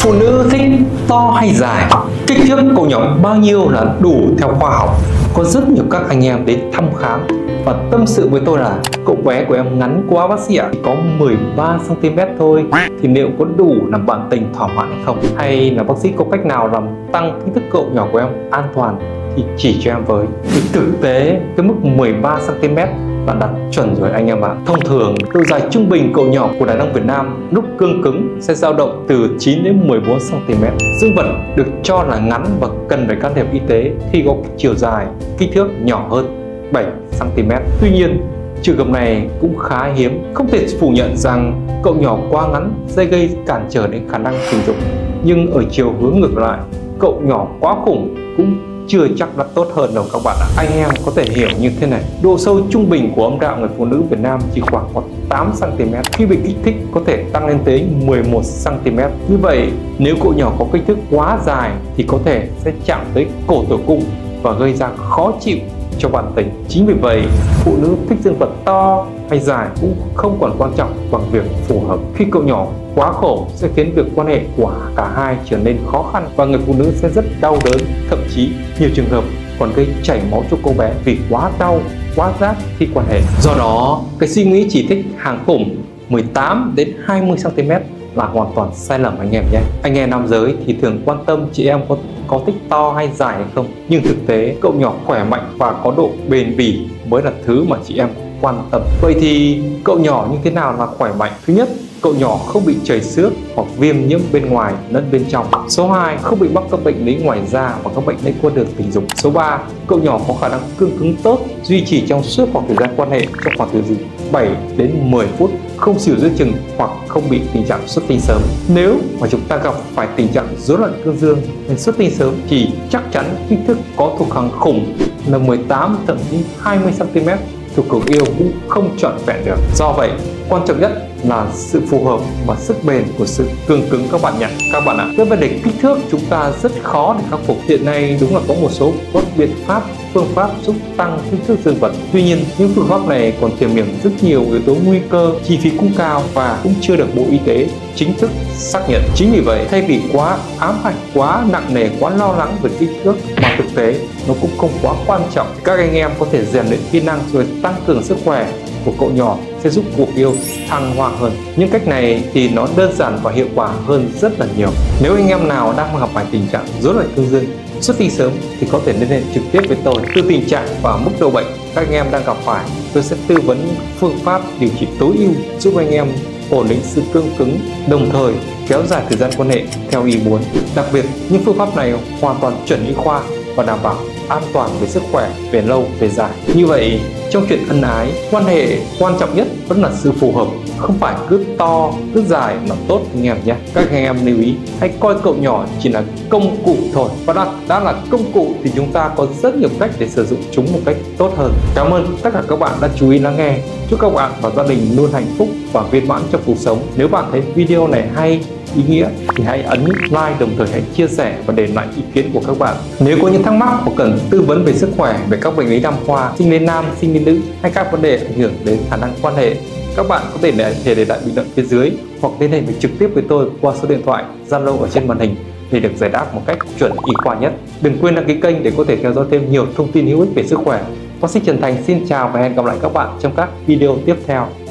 Phụ nữ thích to hay dài, kích thước cậu nhỏ bao nhiêu là đủ theo khoa học. Có rất nhiều các anh em đến thăm khám và tâm sự với tôi là cậu bé của em ngắn quá bác sĩ ạ, chỉ có 13 cm thôi, thì liệu có đủ làm bạn tình thỏa mãn hay không? Hay là bác sĩ có cách nào làm tăng kích thước cậu nhỏ của em an toàn thì chỉ cho em với. Thì thực tế cái mức 13 cm là đặt chuẩn rồi anh em ạ. Thông thường độ dài trung bình cậu nhỏ của đàn ông Việt Nam lúc cương cứng sẽ dao động từ 9 đến 14 cm. Dương vật được cho là ngắn và cần phải can thiệp y tế khi có chiều dài kích thước nhỏ hơn 7 cm. Tuy nhiên trường hợp này cũng khá hiếm. Không thể phủ nhận rằng cậu nhỏ quá ngắn sẽ gây cản trở đến khả năng tình dục, nhưng ở chiều hướng ngược lại, cậu nhỏ quá khủng cũng chưa chắc đã tốt hơn đâu các bạn ạ. Anh em có thể hiểu như thế này: độ sâu trung bình của âm đạo người phụ nữ Việt Nam chỉ khoảng 8 cm, khi bị kích thích có thể tăng lên tới 11 cm. Như vậy nếu cậu nhỏ có kích thước quá dài thì có thể sẽ chạm tới cổ tử cung và gây ra khó chịu cho bạn tình. Chính vì vậy phụ nữ thích dương vật to hay dài cũng không còn quan trọng bằng việc phù hợp. Khi cậu nhỏ quá khổ sẽ khiến việc quan hệ của cả hai trở nên khó khăn và người phụ nữ sẽ rất đau đớn, thậm chí nhiều trường hợp còn gây chảy máu cho cô bé vì quá đau, quá rát khi quan hệ. Do đó cái suy nghĩ chỉ thích hàng khủng 18 đến 20 cm là hoàn toàn sai lầm anh em nhé. Anh em nam giới thì thường quan tâm chị em có thích to hay dài hay không, nhưng thực tế cậu nhỏ khỏe mạnh và có độ bền bỉ mới là thứ mà chị em quan tâm. Vậy thì cậu nhỏ như thế nào là khỏe mạnh? Thứ nhất, cậu nhỏ không bị chảy xước hoặc viêm nhiễm bên ngoài lẫn bên trong. Số 2, không bị mắc các bệnh lý ngoài da và các bệnh lây qua đường tình dục. Số 3, cậu nhỏ có khả năng cương cứng tốt, duy trì trong suốt khoảng thời gian quan hệ trong khoảng từ 7 đến 10 phút, không xỉu giữa chừng hoặc không bị tình trạng xuất tinh sớm. Nếu mà chúng ta gặp phải tình trạng rối loạn cương dương nên xuất tinh sớm thì chắc chắn kích thước có thuộc hàng khủng là 18 thậm chí 20 cm thuộc cuộc yêu cũng không trọn vẹn được. Do vậy quan trọng nhất là sự phù hợp và sức bền của sự cương cứng các bạn nhé. Các bạn ạ, cái vấn đề kích thước chúng ta rất khó để khắc phục. Hiện nay đúng là có một số biện pháp, phương pháp giúp tăng kích thước dương vật. Tuy nhiên những phương pháp này còn tiềm ẩn rất nhiều yếu tố nguy cơ, chi phí cũng cao và cũng chưa được Bộ Y tế chính thức xác nhận. Chính vì vậy thay vì quá ám ảnh, quá nặng nề, quá lo lắng về kích thước mà thực tế nó cũng không quá quan trọng, các anh em có thể rèn luyện kỹ năng rồi tăng cường sức khỏe của cậu nhỏ sẽ giúp cuộc yêu thăng hoa hơn. Những cách này thì nó đơn giản và hiệu quả hơn rất là nhiều. Nếu anh em nào đang gặp phải tình trạng rối loạn cương dương, xuất tinh sớm thì có thể liên hệ trực tiếp với tôi. Từ tình trạng và mức độ bệnh các anh em đang gặp phải, tôi sẽ tư vấn phương pháp điều trị tối ưu giúp anh em ổn định sự cương cứng, đồng thời kéo dài thời gian quan hệ theo ý muốn. Đặc biệt những phương pháp này hoàn toàn chuẩn y khoa và đảm bảo an toàn về sức khỏe về lâu về dài. Như vậy trong chuyện ân ái, quan hệ quan trọng nhất vẫn là sự phù hợp, không phải cứ to cứ dài là tốt anh em nhé. Các anh em lưu ý hãy coi cậu nhỏ chỉ là công cụ thôi, và đã là công cụ thì chúng ta có rất nhiều cách để sử dụng chúng một cách tốt hơn. Cảm ơn tất cả các bạn đã chú ý lắng nghe. Chúc các bạn và gia đình luôn hạnh phúc và viên mãn trong cuộc sống. Nếu bạn thấy video này hay, ý nghĩa thì hãy ấn like, đồng thời hãy chia sẻ và để lại ý kiến của các bạn. Nếu có những thắc mắc hoặc cần tư vấn về sức khỏe, về các bệnh lý nam khoa, sinh lý nam, sinh lý nữ hay các vấn đề ảnh hưởng đến khả năng quan hệ, các bạn có thể để lại bình luận phía dưới hoặc liên hệ trực tiếp với tôi qua số điện thoại Zalo ở trên màn hình để được giải đáp một cách chuẩn y khoa nhất. Đừng quên đăng ký kênh để có thể theo dõi thêm nhiều thông tin hữu ích về sức khỏe. Bác sĩ Trần Thành xin chào và hẹn gặp lại các bạn trong các video tiếp theo.